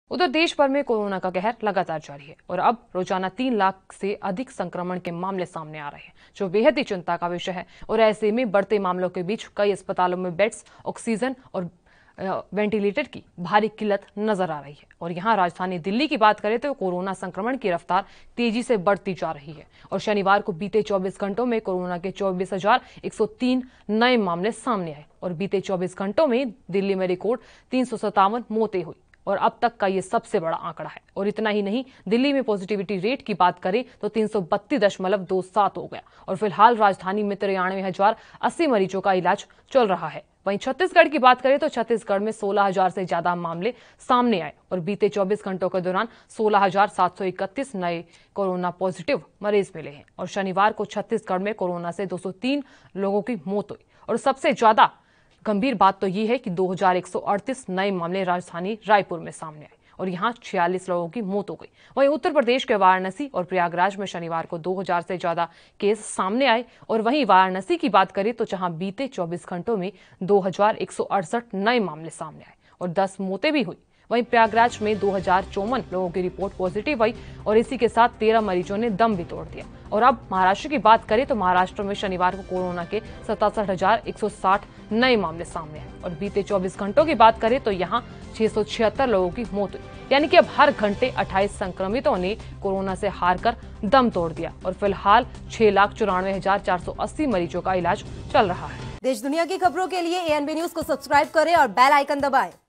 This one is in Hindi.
उधर देश भर में कोरोना का कहर लगातार जारी है और अब रोजाना 3 लाख से अधिक संक्रमण के मामले सामने आ रहे हैं, जो बेहद ही चिंता का विषय है। और ऐसे में बढ़ते मामलों के बीच कई अस्पतालों में बेड्स, ऑक्सीजन और वेंटिलेटर की भारी किल्लत नजर आ रही है। और यहाँ राजधानी दिल्ली की बात करें तो कोरोना संक्रमण की रफ्तार तेजी से बढ़ती जा रही है और शनिवार को बीते 24 घंटों में कोरोना के 24,103 नए मामले सामने आए और बीते 24 घंटों में दिल्ली में रिकॉर्ड 357 मौतें हुई और अब तक का ये सबसे बड़ा आंकड़ा है। और इतना ही नहीं, दिल्ली में पॉजिटिविटी रेट की बात करें तो 332.27 हो गया और फिलहाल राजधानी में 93,080 मरीजों का इलाज चल रहा है। वहीं छत्तीसगढ़ की बात करें तो छत्तीसगढ़ में 16,000 से ज्यादा मामले सामने आए और बीते 24 घंटों के दौरान 16,731 नए कोरोना पॉजिटिव मरीज मिले हैं। और शनिवार को छत्तीसगढ़ में कोरोना से 203 लोगों की मौत हुई और सबसे ज्यादा गंभीर बात तो ये है कि 2,138 नए मामले राजधानी रायपुर में सामने आए और यहाँ 46 लोगों की मौत हो गई। वहीं उत्तर प्रदेश के वाराणसी और प्रयागराज में शनिवार को 2,000 से ज्यादा केस सामने आए और वहीं वाराणसी की बात करें तो जहां बीते 24 घंटों में 2,168 नए मामले सामने आए और 10 मौतें भी हुई। वहीं प्रयागराज में 2,054 लोगों की रिपोर्ट पॉजिटिव आई और इसी के साथ 13 मरीजों ने दम भी तोड़ दिया। और अब महाराष्ट्र की बात करें तो महाराष्ट्र में शनिवार को कोरोना के 67,160 नए मामले सामने आए और बीते 24 घंटों की बात करें तो यहाँ 676 लोगों की मौत हुई। यानी कि अब हर घंटे 28 संक्रमितों ने कोरोना से हार कर दम तोड़ दिया और फिलहाल 6,94,480 मरीजों का इलाज चल रहा है। देश दुनिया की खबरों के लिए ANB न्यूज को सब्सक्राइब करें और बेल आइकन दबाएं।